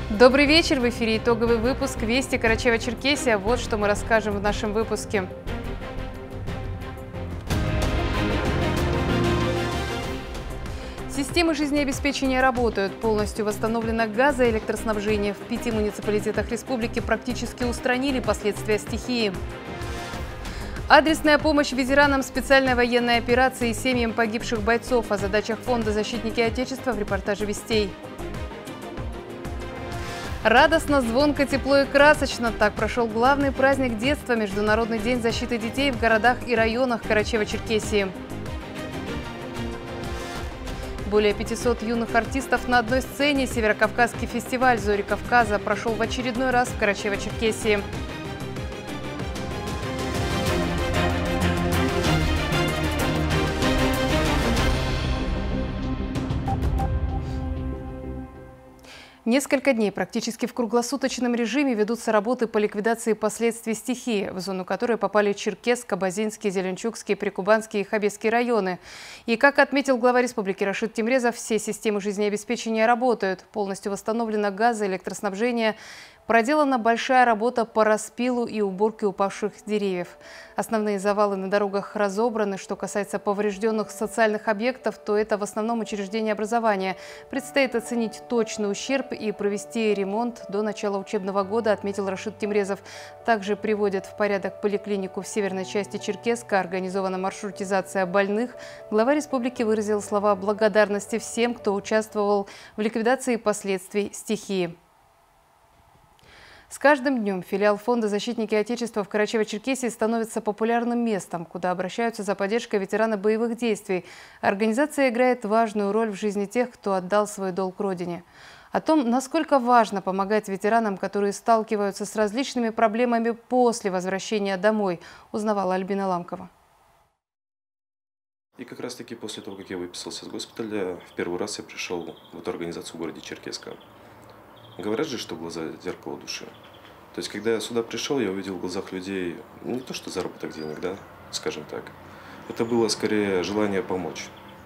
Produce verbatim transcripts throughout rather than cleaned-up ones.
Добрый вечер! В эфире итоговый выпуск «Вести Карачаево-Черкесия». Вот что мы расскажем в нашем выпуске. Системы жизнеобеспечения работают. Полностью восстановлено газо- и электроснабжение. В пяти муниципалитетах республики практически устранили последствия стихии. Адресная помощь ветеранам специальной военной операции и семьям погибших бойцов. О задачах фонда «Защитники Отечества» в репортаже «Вестей». Радостно, звонко, тепло и красочно. Так прошел главный праздник детства – Международный день защиты детей в городах и районах Карачаево-Черкесии. Более пятисот юных артистов на одной сцене. Северокавказский фестиваль «Зори Кавказа» прошел в очередной раз в Карачаево-Черкесии. Несколько дней практически в круглосуточном режиме ведутся работы по ликвидации последствий стихии, в зону которой попали Черкесск, Кабардинский, Зеленчукский, Прикубанский и Хабесский районы. И, как отметил глава республики Рашид Тимрезов, все системы жизнеобеспечения работают. Полностью восстановлено газ- и электроснабжение. Проделана большая работа по распилу и уборке упавших деревьев. Основные завалы на дорогах разобраны. Что касается поврежденных социальных объектов, то это в основном учреждения образования. Предстоит оценить точный ущерб и провести ремонт до начала учебного года, отметил Рашид Тимрезов. Также приводят в порядок поликлинику в северной части Черкесска, организована маршрутизация больных. Глава республики выразил слова благодарности всем, кто участвовал в ликвидации последствий стихии. С каждым днем филиал фонда «Защитники Отечества» в Карачаево-Черкесии становится популярным местом, куда обращаются за поддержкой ветераны боевых действий. Организация играет важную роль в жизни тех, кто отдал свой долг Родине. О том, насколько важно помогать ветеранам, которые сталкиваются с различными проблемами после возвращения домой, узнавала Альбина Ламкова. И как раз таки после того, как я выписался из госпиталя, в первый раз я пришел в эту организацию в городе Черкесска. Говорят же, что глаза – зеркало души. То есть, когда я сюда пришел, я увидел в глазах людей не то, что заработок денег, да, скажем так. Это было скорее желание помочь.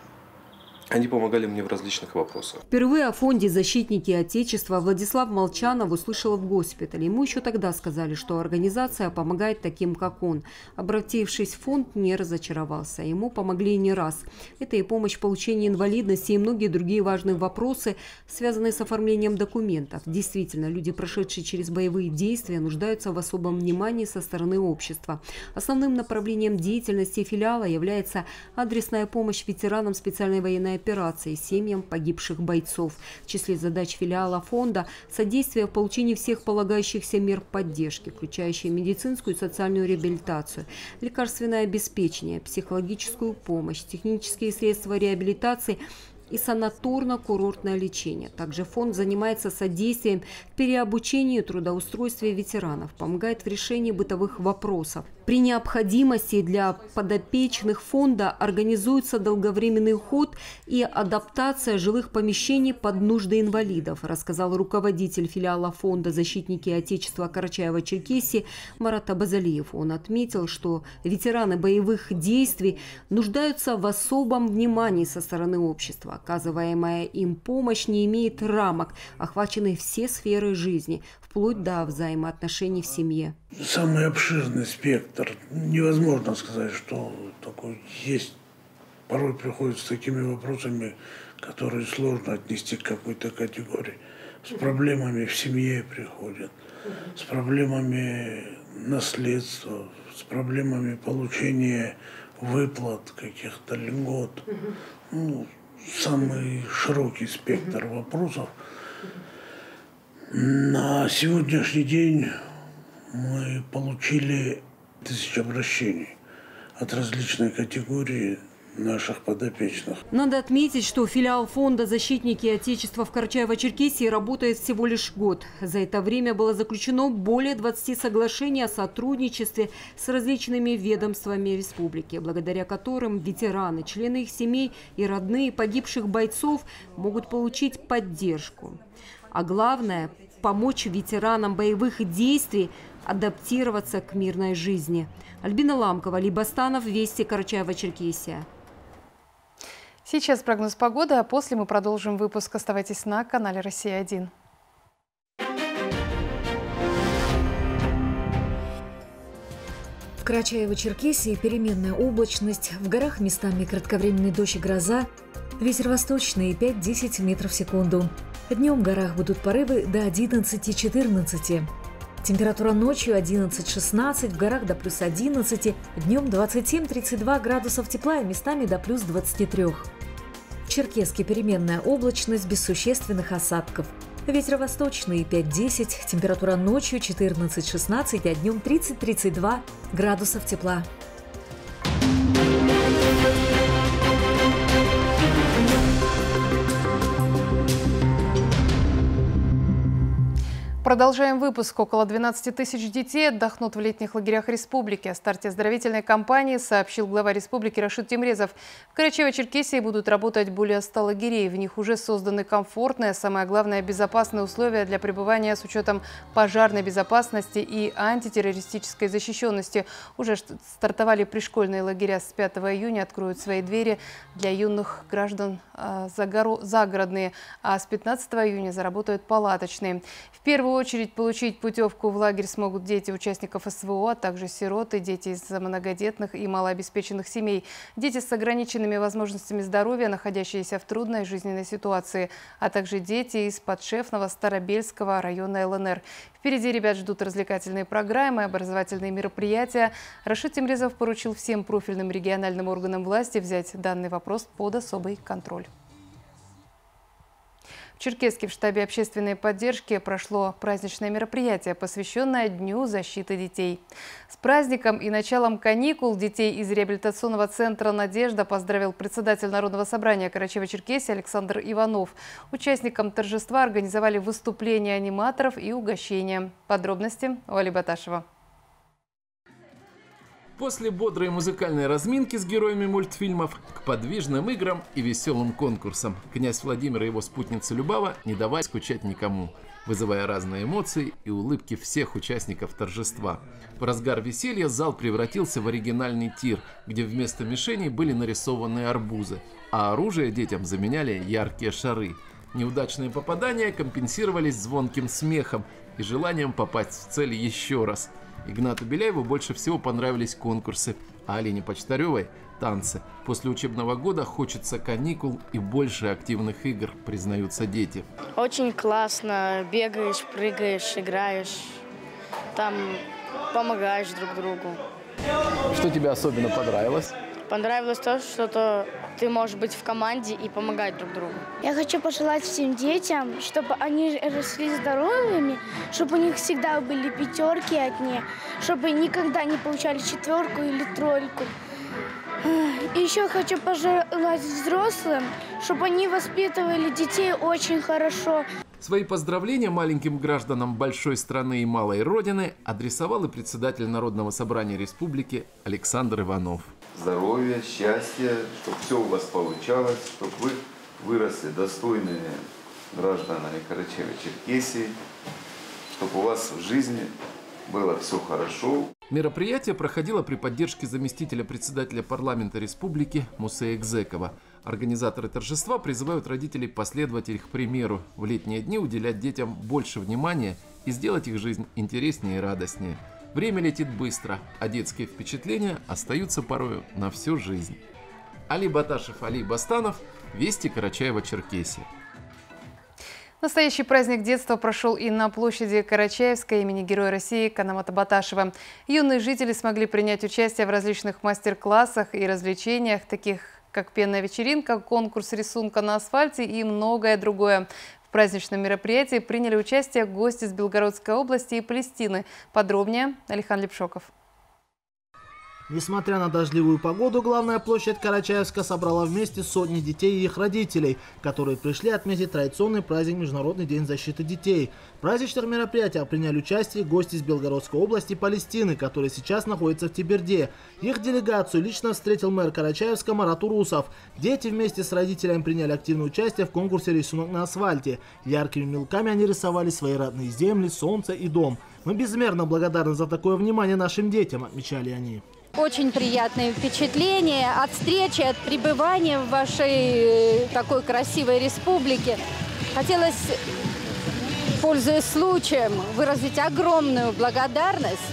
Они помогали мне в различных вопросах. Впервые о фонде «Защитники Отечества» Владислав Молчанов услышал в госпитале. Ему еще тогда сказали, что организация помогает таким, как он. Обратившись в фонд, не разочаровался. Ему помогли не раз. Это и помощь в получении инвалидности, и многие другие важные вопросы, связанные с оформлением документов. Действительно, люди, прошедшие через боевые действия, нуждаются в особом внимании со стороны общества. Основным направлением деятельности филиала является адресная помощь ветеранам специальной военной операции, семьям погибших бойцов. В числе задач филиала фонда – содействие в получении всех полагающихся мер поддержки, включающие медицинскую и социальную реабилитацию, лекарственное обеспечение, психологическую помощь, технические средства реабилитации и санаторно-курортное лечение. Также фонд занимается содействием в переобучении и трудоустройстве ветеранов, помогает в решении бытовых вопросов. При необходимости для подопечных фонда организуется долговременный уход и адаптация жилых помещений под нужды инвалидов, рассказал руководитель филиала фонда «Защитники Отечества» Карачаево-Черкесии Марат Абазалиев. Он отметил, что ветераны боевых действий нуждаются в особом внимании со стороны общества. Оказываемая им помощь не имеет рамок, охвачены все сферы жизни, вплоть до взаимоотношений в семье. Самый обширный спектр. Невозможно сказать, что такой есть. Порой приходят с такими вопросами, которые сложно отнести к какой-то категории. С проблемами в семье приходят, с проблемами наследства, с проблемами получения выплат, каких-то льгот. Ну, самый широкий спектр вопросов. На сегодняшний день мы получили тысячи обращений от различных категорий наших подопечных. Надо отметить, что филиал фонда «Защитники Отечества» в Карачаево-Черкесии работает всего лишь год. За это время было заключено более двадцати соглашений о сотрудничестве с различными ведомствами республики, благодаря которым ветераны, члены их семей и родные погибших бойцов могут получить поддержку. А главное – помочь ветеранам боевых действий адаптироваться к мирной жизни. Альбина Ламкова, Либастанов, Вести, Карачаево-Черкесия. Сейчас прогноз погоды, а после мы продолжим выпуск. Оставайтесь на канале «Россия один». В Карачаево-Черкесии переменная облачность, в горах местами кратковременный дождь и гроза, ветер восточный пять-десять метров в секунду. Днем в горах будут порывы до одиннадцати-четырнадцати. Температура ночью одиннадцать-шестнадцать, в горах до плюс одиннадцати, днем двадцать семь - тридцать два градусов тепла и местами до плюс двадцати трёх. В Черкесске переменная облачность без существенных осадков. Ветер восточный пять-десять, температура ночью четырнадцать-шестнадцать, а днем тридцать-тридцать два градусов тепла. Продолжаем выпуск. Около двенадцати тысяч детей отдохнут в летних лагерях республики. О старте оздоровительной кампании сообщил глава республики Рашид Темрезов. В Карачаево-Черкесии будут работать более ста лагерей. В них уже созданы комфортные, а самое главное, безопасные условия для пребывания с учетом пожарной безопасности и антитеррористической защищенности. Уже стартовали пришкольные лагеря. С пятого июня откроют свои двери для юных граждан загородные, а с пятнадцатого июня заработают палаточные. В первую В первую очередь получить путевку в лагерь смогут дети участников СВО, а также сироты, дети из многодетных и малообеспеченных семей, дети с ограниченными возможностями здоровья, находящиеся в трудной жизненной ситуации, а также дети из подшефного Старобельского района ЛНР. Впереди ребят ждут развлекательные программы, образовательные мероприятия. Рашид Темрезов поручил всем профильным региональным органам власти взять данный вопрос под особый контроль. В Черкесске в штабе общественной поддержки прошло праздничное мероприятие, посвященное Дню защиты детей. С праздником и началом каникул детей из реабилитационного центра «Надежда» поздравил председатель Народного собрания Карачаево-Черкесии Александр Иванов. Участникам торжества организовали выступления аниматоров и угощения. Подробности у Али Баташева. После бодрой музыкальной разминки с героями мультфильмов к подвижным играм и веселым конкурсам князь Владимир и его спутница Любава не давали скучать никому, вызывая разные эмоции и улыбки всех участников торжества. В разгар веселья зал превратился в оригинальный тир, где вместо мишеней были нарисованы арбузы, а оружие детям заменяли яркие шары. Неудачные попадания компенсировались звонким смехом и желанием попасть в цель еще раз. Игнату Беляеву больше всего понравились конкурсы, а Алине Почтаревой – танцы. После учебного года хочется каникул и больше активных игр, признаются дети. Очень классно. Бегаешь, прыгаешь, играешь. Там помогаешь друг другу. Что тебе особенно понравилось? Понравилось то, что то ты можешь быть в команде и помогать друг другу. Я хочу пожелать всем детям, чтобы они росли здоровыми, чтобы у них всегда были пятерки одни, чтобы никогда не получали четверку или тройку. И еще хочу пожелать взрослым, чтобы они воспитывали детей очень хорошо. Свои поздравления маленьким гражданам большой страны и малой родины адресовал и председатель Народного собрания республики Александр Иванов. Здоровья, счастья, чтобы все у вас получалось, чтобы вы выросли достойными гражданами Карачаево-Черкесии, чтобы у вас в жизни было все хорошо. Мероприятие проходило при поддержке заместителя председателя парламента республики Мусея Гзекова. Организаторы торжества призывают родителей последовать их примеру, в летние дни уделять детям больше внимания и сделать их жизнь интереснее и радостнее. Время летит быстро, а детские впечатления остаются порою на всю жизнь. Али Баташев, Али Бастанов, Вести Карачаево-Черкесии. Настоящий праздник детства прошел и на площади Карачаевской имени Героя России Канамата Баташева. Юные жители смогли принять участие в различных мастер-классах и развлечениях, таких как пенная вечеринка, конкурс рисунка на асфальте и многое другое. В праздничном мероприятии приняли участие гости из Белгородской области и Палестины. Подробнее Алихан Лепшоков. Несмотря на дождливую погоду, главная площадь Карачаевска собрала вместе сотни детей и их родителей, которые пришли отметить традиционный праздник Международный день защиты детей. В праздничных мероприятиях приняли участие гости из Белгородской области и Палестины, которые сейчас находятся в Теберде. Их делегацию лично встретил мэр Карачаевска Марат Урусов. Дети вместе с родителями приняли активное участие в конкурсе «Рисунок на асфальте». Яркими мелками они рисовали свои родные земли, солнце и дом. «Мы безмерно благодарны за такое внимание нашим детям», отмечали они. Очень приятные впечатления от встречи, от пребывания в вашей такой красивой республике. Хотелось, пользуясь случаем, выразить огромную благодарность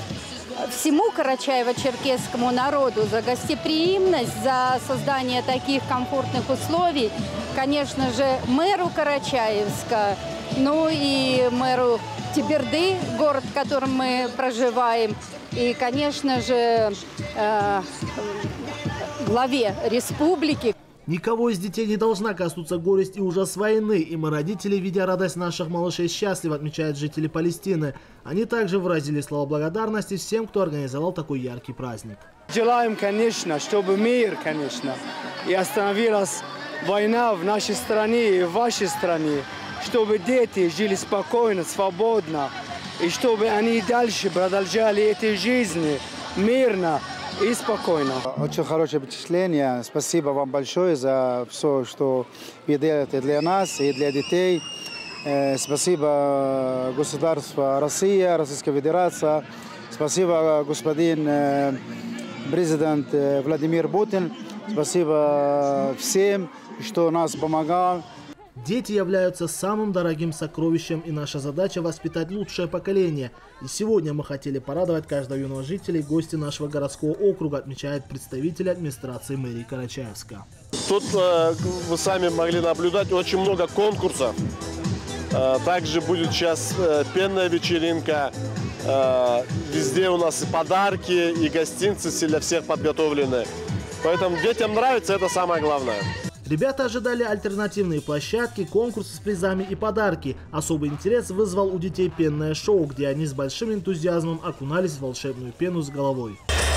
всему карачаево-черкесскому народу за гостеприимность, за создание таких комфортных условий. Конечно же, мэру Карачаевска, ну и мэру Теберды, город, в котором мы проживаем, и, конечно же, э, главе республики. Никого из детей не должна коснуться горесть и ужас войны, и мы, родители, видя радость наших малышей, счастливы, отмечают жители Палестины. Они также выразили слова благодарности всем, кто организовал такой яркий праздник. Желаем, конечно, чтобы мир, конечно, и остановилась война в нашей стране и в вашей стране, чтобы дети жили спокойно, свободно, и чтобы они дальше продолжали этой жизни мирно и спокойно. Очень хорошее впечатление. Спасибо вам большое за все, что вы делаете для нас и для детей. Спасибо государству Россия, Российская Федерация. Спасибо господин президент Владимир Путин. Спасибо всем, что нас помогал. Дети являются самым дорогим сокровищем, и наша задача воспитать лучшее поколение. И сегодня мы хотели порадовать каждого юного жителя и гостя нашего городского округа, отмечает представитель администрации мэрии Карачаевска. Тут э, вы сами могли наблюдать очень много конкурсов. Э, также будет сейчас э, пенная вечеринка. Э, везде у нас и подарки, и гостинцы для всех подготовлены. Поэтому детям нравится, это самое главное. Ребята ожидали альтернативные площадки, конкурсы с призами и подарки. Особый интерес вызвал у детей пенное шоу, где они с большим энтузиазмом окунались в волшебную пену с головой.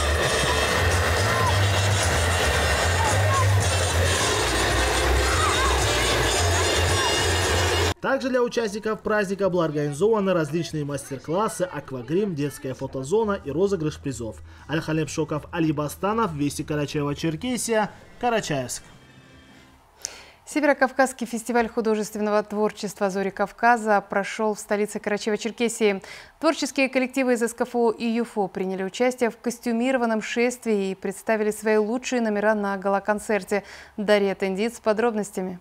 Также для участников праздника были организованы различные мастер-классы, аквагрим, детская фотозона и розыгрыш призов. Аль-Халеб Шоков, Али Бастанов, Вести Карачаево-Черкесия, Карачаевск. Северокавказский фестиваль художественного творчества «Зори Кавказа» прошел в столице Карачаево-Черкесии. Творческие коллективы из СКФО и ЮФО приняли участие в костюмированном шествии и представили свои лучшие номера на гала-концерте. Дарья Тендит с подробностями.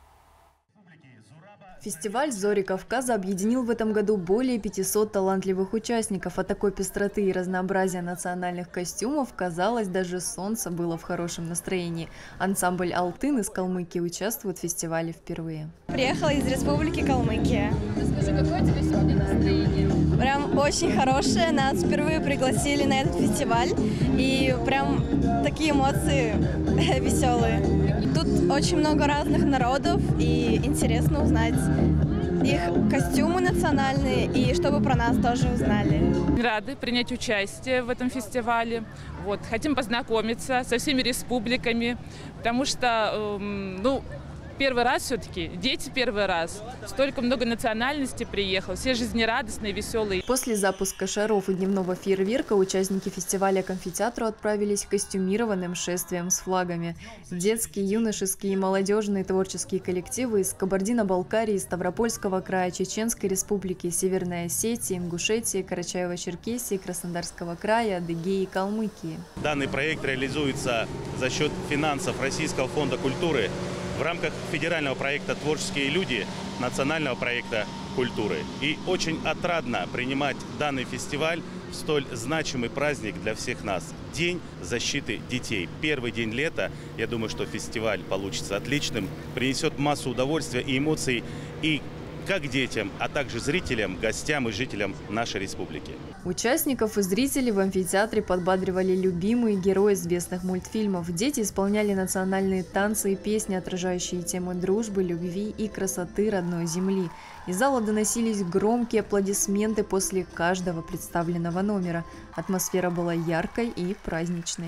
Фестиваль «Зори Кавказа» объединил в этом году более пятисот талантливых участников. От такой пестроты и разнообразия национальных костюмов, казалось, даже солнце было в хорошем настроении. Ансамбль «Алтын» из Калмыкии участвует в фестивале впервые. Приехала из республики Калмыкия. Расскажи, какое у тебя сегодня настроение? Прям очень хорошее. Нас впервые пригласили на этот фестиваль. И прям такие эмоции веселые. Тут очень много разных народов, и интересно узнать их костюмы национальные, и чтобы про нас тоже узнали. Рады принять участие в этом фестивале. Вот, хотим познакомиться со всеми республиками, потому что, эм, ну, первый раз все-таки, дети первый раз. Столько много национальностей приехало, все жизнерадостные, веселые. После запуска шаров и дневного фейерверка участники фестиваля к амфитеатру отправились костюмированным шествием с флагами. Детские, юношеские и молодежные творческие коллективы из Кабардино-Балкарии, Ставропольского края, Чеченской республики, Северной Осетии, Ингушетии, Карачаево-Черкесии, Краснодарского края, Адыгеи и Калмыкии. Данный проект реализуется за счет финансов Российского фонда культуры в рамках федерального проекта «Творческие люди», национального проекта культуры. И очень отрадно принимать данный фестиваль в столь значимый праздник для всех нас. День защиты детей. Первый день лета. Я думаю, что фестиваль получится отличным, принесет массу удовольствия и эмоций и как детям, а также зрителям, гостям и жителям нашей республики. Участников и зрителей в амфитеатре подбадривали любимые герои известных мультфильмов. Дети исполняли национальные танцы и песни, отражающие темы дружбы, любви и красоты родной земли. Из зала доносились громкие аплодисменты после каждого представленного номера. Атмосфера была яркой и праздничной.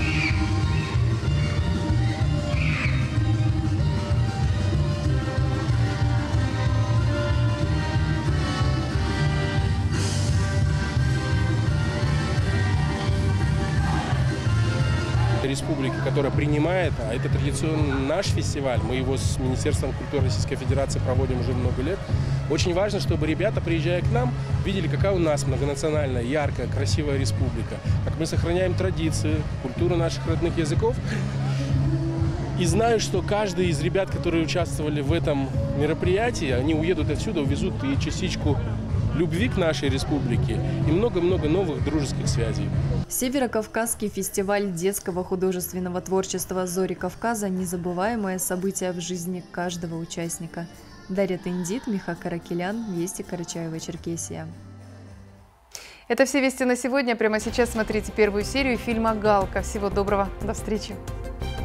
Республики, которая принимает, а это традиционно наш фестиваль, мы его с Министерством культуры Российской Федерации проводим уже много лет. Очень важно, чтобы ребята, приезжая к нам, видели, какая у нас многонациональная, яркая, красивая республика, как мы сохраняем традиции, культуру наших родных языков. И знаю, что каждый из ребят, которые участвовали в этом мероприятии, они уедут отсюда, увезут и частичку любви к нашей республике и много-много новых дружеских связей. Северокавказский фестиваль детского художественного творчества «Зори Кавказа» – незабываемое событие в жизни каждого участника. Дарья Тендит, Миха Каракелян, Вести, Карачаево-Черкесия. Это все вести на сегодня. Прямо сейчас смотрите первую серию фильма «Галка». Всего доброго. До встречи.